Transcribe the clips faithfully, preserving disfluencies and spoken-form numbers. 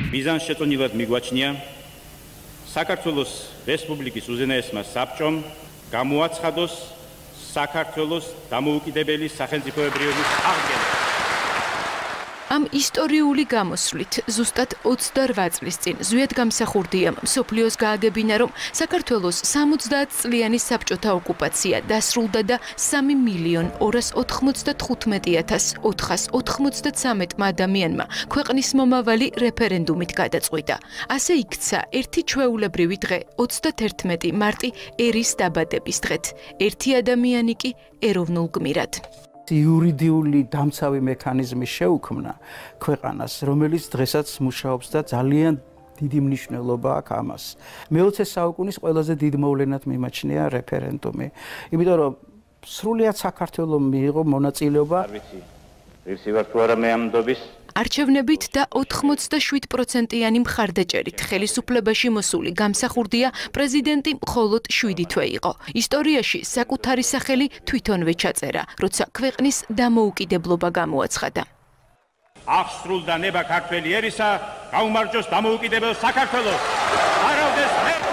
მიზანშეწონილად მიგვაჩნია საქართველოს რესპუბლიკის უზენაესმა საბჭომ გამოაცხადოს საქართველოს დამოუკიდებელი სახელმწიფოებრიობის აღდგენა. Am ისტორიული გამოსვლით ზუსტად ოცდარვაც წლის წინ ზვიადგამსახურდიამ მსოფლიოს გააგებინა, რომ საქართველოს სამოცდაათ წლიანი საბჭოთა ოკუპაცია დასრულდა და სამი მილიონ ორას ოთხმოცდათხუთმეტი ათას ოთხას ოთხმოცდათრამეტმა ადამიანმა ქვეყნის მომავალი რეფერენდუმით გადაწყვიტა. ასე იქცა ერთი ჩვეულებრივი დღე, ოცდათერთმეტი მარტი ერის დაბადების დღეთ, ერთი ადამიანი კი ეროვნულ გმირად. იურიდიული დამცავი მექანიზმი შეუქმნა ქვეყანას, რომელიც დღესაც მუშაობს და ძალიან დიდი მნიშვნელობა აქვს ამას. მეოცე საუკუნის ყველაზე დიდ მოვლენად მიმაჩნია რეფერენდუმი. იმიტომ რომ სრულიად საქართველოს მიიღო მონაწილეობა. ვიცი ვარ თუ არა მე ამ ნდობის არჩევნებით და ოთხმოცდაშვიდ პროცენტიანი მხარდაჭერით ხელისუფლებაში მოსული გამსახურდია პრეზიდენტი მხოლოდ შვიდი თვე იყო. ისტორიაში საკუთარი სახელი თვითონვე ჩაწერა, როცა ქვეყნის დამოუკიდებლობა გამოაცხადა. აღსრულდა ნება ქართველი ერისა, გაუმარჯოს დამოუკიდებელ საქართველოს. არავდეს მერტი.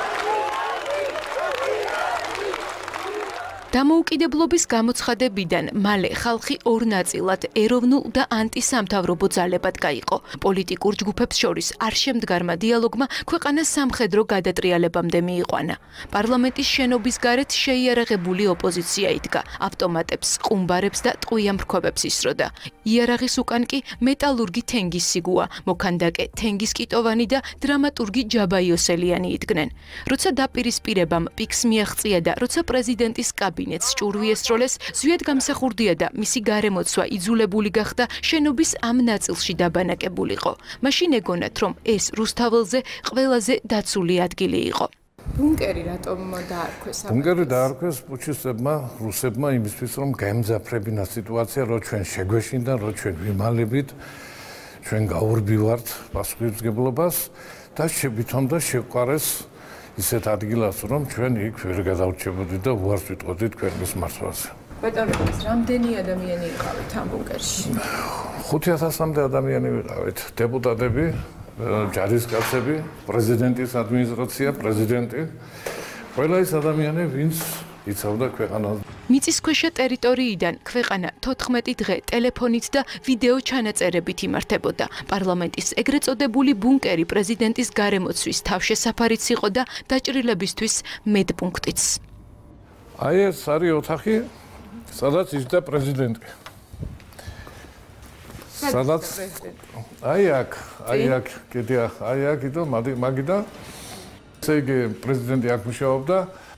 დამოუკიდებლობის გამოცხადებიდან მალე ხალხი ორ ნაწილად ეროვნულ და ანტისამთავრობო ძალებად გაიყო. პოლიტიკურ ჯგუფებს შორის არ შემდგარმა დიალოგმა ქვეყანა სამხედრო გადატრიალებამდე მიიყვანა. პარლამენტის შენობის გარეთ შეიარაღებული ოპოზიცია იდგა, ავტომატებს, ყუმბარებს და ტყვიამფრქვევებს ისროდა. იარაღის უკან კი მეტალურგი თენგის სიგუა, მოქანდაკე თენგის კიტოვანი და დრამატურგი ჯაბა იოსელიანი იდგნენ. როცა დაპირისპირებამ პიკს მიაღწია და როცა პრეზიდენტის კაბინეტს ჭურვი ესროლეს, ზვიადგამსახურდია და მისი გარემოცვა იძულებული გახდა შენობის ამ ნაწილში დაბანაკებულიყო. მაშინ ეგონათ, რომ ეს რუსთაველზე ყველაზე დაცული ადგილი იყო. ბუნკერი რატომ დაარქვეს? ბუნკერი დაარქვეს პუჩისტებმა, რუსებმა იმისთვის, რომ გაემძაფრებინა სიტუაცია, რომ ჩვენ შეგვეშინდა, რომ ჩვენ ვიმალებით, ჩვენ გაურბივართ პასუხისმგებლობას და შევითომ და შეყვარეს ისეთ ადგილას, რომ ჩვენ იქ ვერ გადავრჩებოდით და უარს ვიტყოდით ქვეყნის მართვაზე. ბატონო, რამდენი ადამიანი იყავით ამ ბუნკერში? ხუთი ათასამდე ადამიანი ვიყავით, დეპუტატები, ჯარისკაცები, პრეზიდენტის ადმინისტრაცია, პრეზიდენტი, ყველა ის ადამიანი, ვინც იცავდა ქვეყანას. მიწისქვეშა ტერიტორიიდან ქვეყანა თოთხმეტი დღე ტელეფონით და ვიდეო ჩანაწერებით იმართებოდა. პარლამენტის ეგრეთ წოდებული ბუნკერი პრეზიდენტის გარემოცვის თავშესაფარიც იყო და დაჭრილებისთვის მედპუნქტიც. აი ეს არის ოთახი, სადაც ისდა პრეზიდენტი. სადაც აი აქ, აი აქ, კიდე აი აქ იდო, მაგიდა. ესე იგი პრეზიდენტი აქ მუშაობდა.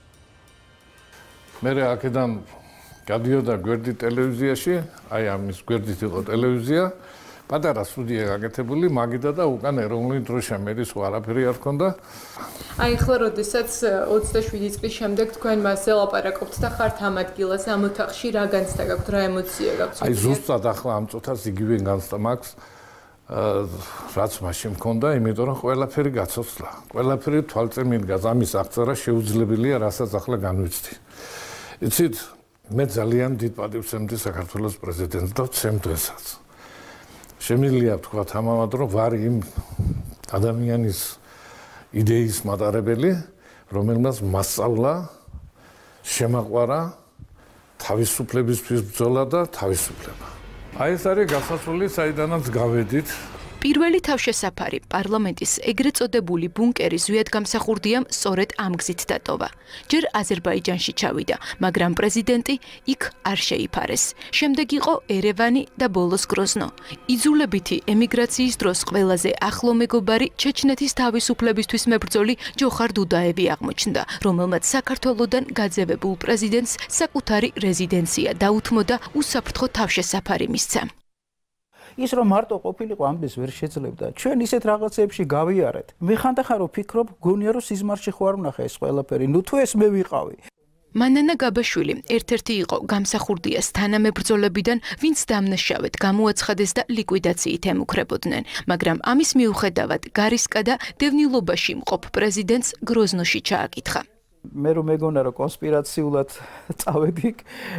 მე აქედან გადიოდა გვერდით ტელევიზიაში, აი ამის გვერდით იყო ტელევიზია, პატარა სტუდია გაკეთებული, მაგიდა და უკან ეროვნული დროშა, მე ის არაფერი არ ქონდა. აი ხლა როდესაც ოცდაშვიდი წლის შემდეგ თქვენ მასზე ლაპარაკობთ და ხართ ამ ადგილას, ამ ოთახში, რა განცდა გაქვთ, რა ემოცია გაქვთ? აი ზუსტად ახლა ამ წუთას იგივე განცდა მაქვს, რაც მაშინ მქონდა, იმიტომ რომ ყველაფერი გაცოცხლა. ყველაფერი თვალწინ მიდგა, ამის აღწერა შეუძლებელია, რასაც ახლა განვიცდი. იცით, მე ძალიან დიდ პატივს ემდი საქართველოს პრეზიდენტს და ვცემ დღესაც. შემიძლია ვთქვა ამავდროულად, რომ ვარ იმ ადამიანის იდეის მატარებელი, რომელმაც მასწავლა, შემაყვარა თავისუფლებისთვის ბრძოლა და თავისუფლება. აი ეს არის გასასვლელი, საიდანაც გავედით. პირველი თავშესაფარი პარლამენტის ეგრეთ წოდებული ბუნკერი ზვიადგამსახურდიამ სწორედ ამ გზით დატოვა. ჯერ აზერბაიჯანში ჩავიდა, მაგრამ პრეზიდენტი იქ არ შეიფარეს. შემდეგ იყო ერევანი და ბოლოს გროზნო. იძულებითი ემიგრაციის დროს ყველაზე ახლო მეგობარი ჩეჩნეთის თავისუფლებისთვის მებრძოლი ჯოხარ დუდაევი აღმოჩნდა, რომელმაც საქართველოდან გაძევებულ პრეზიდენტს საკუთარი რეზიდენცია დაუთმოდა უსაფრთხო თავშესაფარი მისცა. ის რომ მარტო ყოფილიყო ამბეს ვერ შეძლებდა. ჩვენ ისეთ რაღაცებში გავიარეთ. მე ხანდახან რომ ვფიქრობ, გონია რომ სიზმარში ხო არ ვნახე ეს ყველაფერი. ნუ თუ ეს მე ვიყავი. მანანა გაბაშვილი ერთ-ერთი იყო გამსახურდიას თანამებრძოლებიდან, ვინც დამნაშავედ გამოაცხადეს და ლიკვიდაციით ემუქრებოდნენ. მაგრამ ამის მიუხედავად გარისკა და დევნილობაში მყოფ პრეზიდენტს გროზნოში ჩააკითხა. მე რომ მეგონა რომ კონსპირაციულად წავედი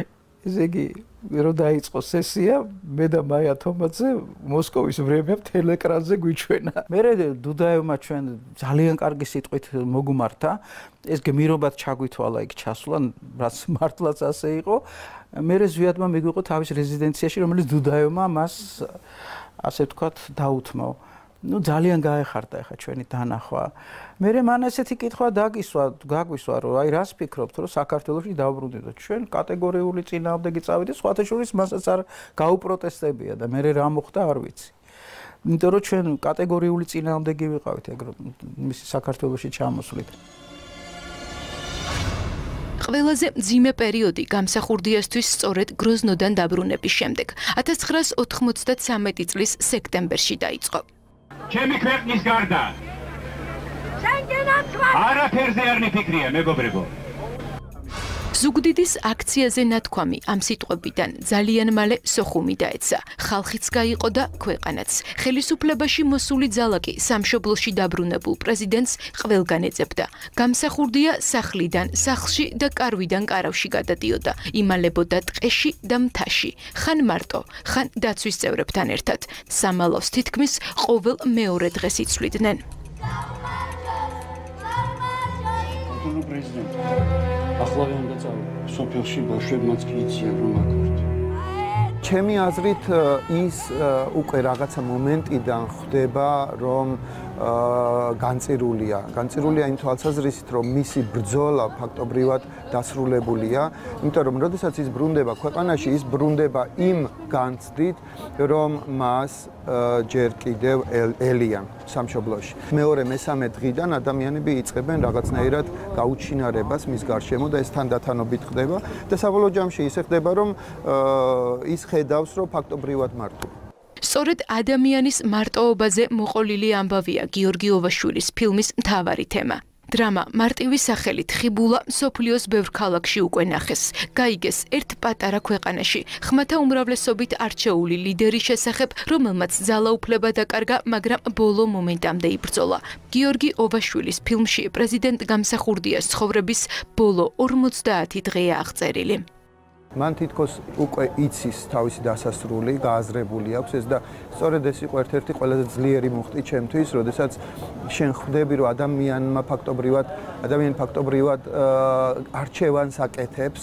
ესე იგი რო დაიწყო სესია, მე და მაია თომაძე მოსკოვის ვრემია ტელეკრანზე გვიჩვენა. მე დუდაევმა ჩვენ ძალიან კარგი სიტყვით მოგუმართა, ეს გმირობად ჩაგვითვალა იქ ჩასვლა, რაც მართლაც ასე იყო. მე ზვიადმა მიგვიყო თავის რეზიდენციაში, რომელიც დუდაევმა მას ასე ვთქვათ დაუთმო. ну ძალიან გაეხარდა ახლა ჩვენი დანახვა. მე მან ესეთი კითხვა დაგისვა, გაგვისვა, რომ აი რას ფიქრობთ, რომ საქართველოში დავბრუნდეთ. ჩვენ კატეგორიული წინააღმდეგი წავიდეთ, სხვათა შორის მასაც არ გაუპროტესტებია და მე რა მოხდა არ ვიცი. იმიტომ რომ ჩვენ კატეგორიული წინააღმდეგი ვიყავით ეგ მისი საქართველოში ჩამოსვლით. ყველაზე მძიმე პერიოდი გამსახურდიასთვის სწორედ გროზნოდან დაბრუნების შემდეგ ათას ცხრაას ოთხმოცდათსამეტი წლის სექტემბერში დაიწყო. ჩემი ქვეყნის გარდა არაფერზე არ მიფიქრია, მეგობრებო. ზუგდიდის აქციაზე ნათქვამი ამ სიტყვებიდან ძალიან მალე სოხუმი დაეცა. ხალხიც გაიყო და ქვეყანაც. ხელისუფლებაში მოსული ძალა კი სამშობლოში დაბრუნებულ პრეზიდენტს ყველგან ეძებდა. გამსახურდია სახლიდან სახლში და კარვიდან კარავში გადადიოდა. იმალებოდა ტყეში და მთაში. ხან მარტო, ხან დაცვის წევრებთან ერთად. სამალავს თითქმის ყოველ მეორე დღეს იცვლიდნენ. პრეზიდენტი ახლავე უნდა წავიდე სოფელში ბავშვებმაც კი იციან რომ აქ ვართ. ჩემი აზრით ის უკვე რაღაცა მომენტიდან ხდება რომ განწირულია. განწირულია იმ თვალსაზრისით, რომ მისი ბრძოლა ფაქტობრივად დასრულებულია, იმიტომ რომ როდესაც ის ბრუნდება ქვეყანაში, ის ბრუნდება იმ განცდით, რომ მას ჯერ კიდევ ელიან სამშობლოში. მეორე მესამე დღიდან ადამიანები იწყებენ რაღაცნაირად გაუჩინარებას მის გარშემო და ეს თანდათანობით ხდება და საბოლოო ჯამში ისე ხდება, რომ ის ხედავს, რომ ფაქტობრივად მარტო. სწორედ ადამიანის მარტოობაზე მოყოლილი ამბავია გიორგი ოვაშვილის ფილმის მთავარი თემა. დრამა მარტივი სახელით ხიბულა მსოფლიოს ბევრ ქალაქში უკვე ნახეს. გაიგეს ერთ პატარა ქვეყანაში ხმათა უმრავლესობით არჩეული ლიდერის შესახებ, რომელმაც ძალაუფლება დაკარგა, მაგრამ ბოლო მომენტამდე იბრძოლა. გიორგი ოვაშვილის ფილმში პრეზიდენტ გამსახურდიას ცხოვრების ბოლო ორმოცდაათი დღეა აღწერილი. მან თითქოს უკვე იცის თავისი დასასრული, გააზრებული აქვს ეს და სწორედ ეს იყო ერთ-ერთი ყველაზე ძლიერი მუხტი ჩემთვის, როდესაც შენ ხვდები, რომ ადამიანმა ფაქტობრივად, ადამიანი ფაქტობრივად არჩევანს აკეთებს,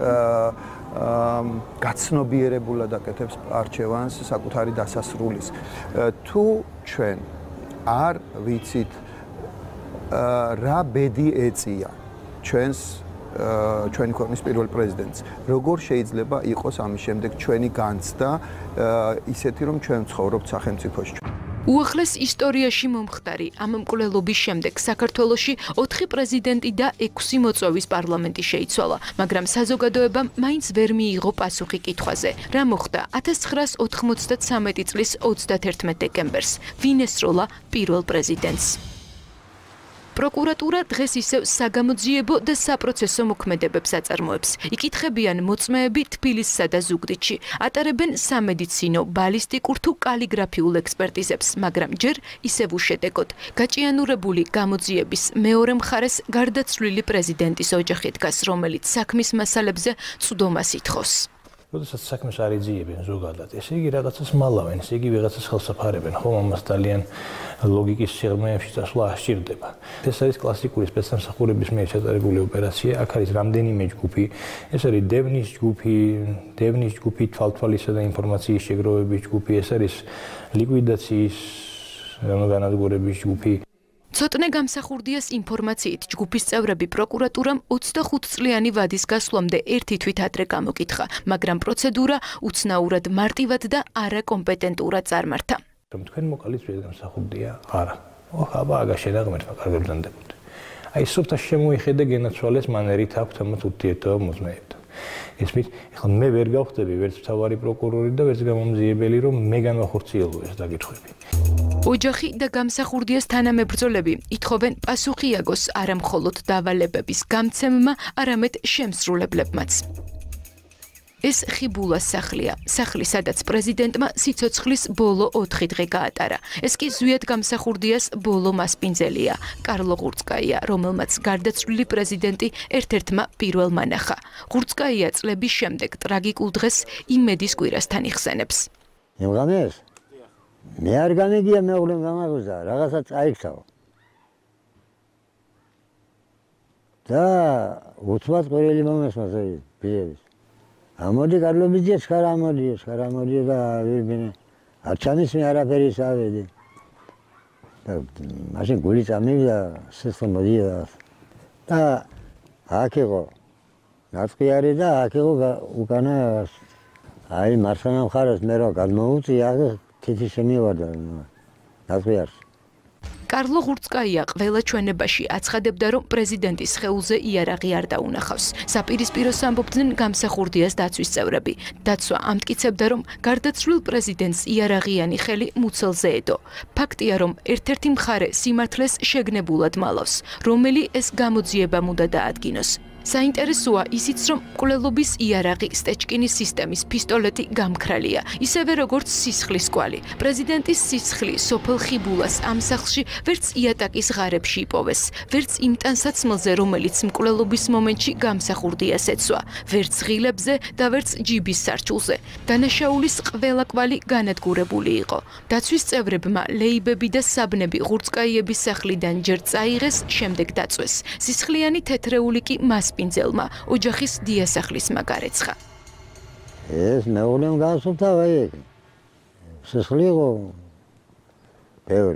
გაცნობიერებულად აკეთებს არჩევანს საკუთარი დასასრულის. თუ ჩვენ არ ვიცით რა ბედი ეწია ჩვენს ჩვენი ქვეყნის პირველ პრეზიდენტს. როგორ შეიძლება იყოს ამის შემდეგ ჩვენი განცდა ისეთი, რომ ჩვენ ვცხოვრობთ სახელმწიფოში. უახლეს ისტორიაში მომხდარი ამ მკვლელობის შემდეგ საქართველოში ოთხი პრეზიდენტი და ექვსი მოწვევის პარლამენტი შეიცვალა, მაგრამ საზოგადოებამ მაინც ვერ მიიღო პასუხი კითხვაზე. რა მოხდა ათას ცხრაას ოთხმოცდათსამეტი წლის ოცდათერთმეტ დეკემბერს? ვინ ესროლა პირველ პრეზიდენტს? პროკურატურა დღეს ისევ საგამოძიებო და საპროცესო მოქმედებებს აწარმოებს. იკითხებიან მოწმეები თბილისსა და ზუგდიდში, ატარებენ სამედიცინო, ბალისტიკურ თუ კალიგრაფიულ ექსპერტიზებს, მაგრამ ჯერ ისევ უშედეგოდ. გაჭიანურებული გამოძიების მეორე მხარეს გარდაცვლილი პრეზიდენტის ოჯახი დგას, რომელიც საქმის მასალებზე წვდომას ითხოვს. როდესაც საქმეს არ იძიებენ ზოგადად, ესე იგი რაღაცას მალავენ, ესე იგი ვიღაცას ხელსაფარებენ, ხომ ამას ძალიან ლოგიკის სიღრმეებში წასვლა არ სჭირდება. ეს არის კლასიკური სპეცსამსახურების მიერ ჩატარებული ოპერაცია, აქ არის რამდენიმე ჯგუფი, ეს არის დევნის ჯგუფი, დევნის ჯგუფი, თვალთვალისა და ინფორმაციის შეგროვების ჯგუფი, ეს არის ლიკვიდაციის განადგურების ჯგუფი. ცოტნე გამსახურდიას ინფორმაციით ჯგუფის წევრები პროკურატურამ ოცდახუთ წლიანი ვადის გასვლამდე ერთი თვით ადრე გამოკითხა, მაგრამ პროცედურა უცნაურად მარტივად და არაკომპეტენტურად წარმართა. რომ თქვენ მოკალიწვიეთ გამსახურდია? არა. ოხ, აბა აგაშენა ღმერთმა კარგად ბრუნდებოდი. აი სოფთა შემოიხედა გენაცვალეს მანერით აქვთ ამათ ურთიერთობა მოწმეებთან. ისმით, ეხლა მე ვერ გავხდები ვერც მთავარი პროკურორი და ვერც გამომძიებელი, რომ მე განვახორციელო ეს დაკითხვები. ოჯახი და გამსახურდიას თანამებრძოლები ითხოვენ პასუხი იაგოს არა მხოლოდ დავალებების გამცემმა, არამედ შემსრულებლებმაც. ეს ხიბულას სახლია. სახლი, სადაც პრეზიდენტმა სიცოცხლის ბოლო ოთხი დღე გაატარა. ეს კი ზვიად გამსახურდიას ბოლო მასპინძელია, კარლო ღურცკაია, რომელმაც გარდაცვლილი პრეზიდენტი ერთ-ერთმა პირველმა ნახა. ღურცკაია წლების შემდეგ ტრაგიკულ დღეს იმედის კვირასთან იხსენებს. იმღამეს? მე არ გამიგია მეუღლემ გამაგზა, რაღაცა წაიქცაო. და უცბად ყვირელი მომესმა ბიების. ამოდი კარლობიძე ხარ ამოდი ხარ ამოდი და ვირბინე არ ჩანის მე არაფერი სავედი და მაშინ გული წამივიდა სესო მოდია და აქ იყო ნაცყიარი და აქ იყო უკანა აი მარცხენა მხარეს მე რა გადმოუწია თითი შემივარდა ნაცყიარს კარლო ღურცკაია ყველა ჩვენებაში აცხადებდა, რომ პრეზიდენტის სხეულზე იარაღი არ დაუნახავს. საპირისპიროს ამბობდნენ გამსახურდიას დაცვის წევრები. დაცვა ამტკიცებდა, რომ გარდაცვლილ პრეზიდენტს იარაღიანი ხელი მუცელზე ედო. ფაქტია, რომ ერთ-ერთი მხარე სიმართლეს შეგნებულად მალავს, რომელი ეს გამოძიება მუდა დაადგინოს. საინტერესოა ისიც, რომ მკვლელობის იარაღი სტეჩკინის სისტემის პისტოლეტი გამქრალია, ისევე როგორც სისხლის კვალი. პრეზიდენტის სისხლი სოფელ ხიბულას ამ სახლში ვერც იატაკის ღარებში იპოვეს, ვერც იმ ტანსაცმელზე, რომელიც მკვლელობის მომენტში გამსახურდიას ეცვა, ვერც ღილებზე და ვერც ჯიბის სარჩულზე. დანაშაულის ყველა კვალი განადგურებული იყო. დაცვის წევრებმა ლეიბები და საბნები ღურცკაიების სახლიდან ჯერ წაიღეს, შემდეგ დაწვეს. სისხლიანი თეთრეული კი მას პინძელმა ოჯახის დიასახლისმა გარეცხა. ეს მეუღლემ გაასუფთა ვაი. სისხლი იყო ბევრი.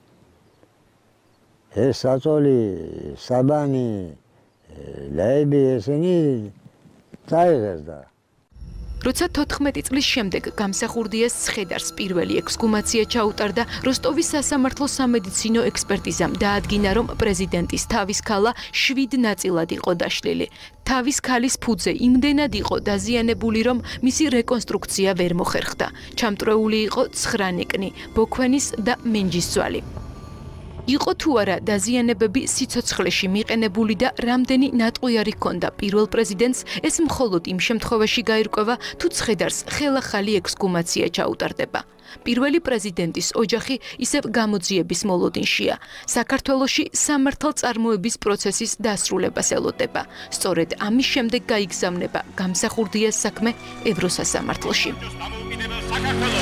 ეს საწოლი, საბანი, ლაიბი ესენი წაიღეს და როცა თოთხმეტი წლის შემდეგ გამსახურდიას ცხედარს პირველი ექსგუმაცია ჩაუტარდა, როსტოვის სასამართლო სამედიცინო ექსპერტიზამ დაადგინა, რომ პრეზიდენტის თავის ქალა შვიდ ნაწილად იყო დაშლილი. თავის ქალის ფუძე იმდენად იყო დაზიანებული, რომ მისი რეკონსტრუქცია ვერ მოხერხდა. ჩამტვრეული იყო ცხრა ნეკნი, ბოქვენის და მენჯის ძვალი. იყო თუ არა დაზიანებები სიცოცხლეში მიყენებული და რამდენი ნატყვიარი ჰქონდა პირველ პრეზიდენტს, ეს მხოლოდ იმ შემთხვევაში გაირკვევა, თუ ცხედარს ხელახალი ექსგუმაცია ჩაუტარდება. პირველი პრეზიდენტის ოჯახი ისევ გამოძიების მოლოდინშია. საქართველოში სამართალწარმოების პროცესის დასრულებას ელოდება. სწორედ ამის შემდეგ გაიგზავნება გამსახურდიას საქმე ევროსასამართლოში.